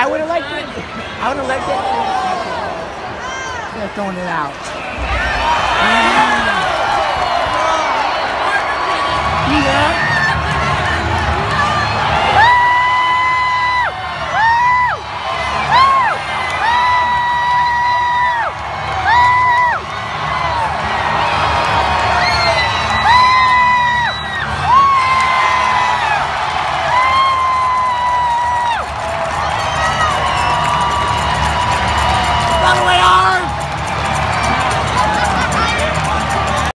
I would have liked it. I would have liked it. They're throwing it out.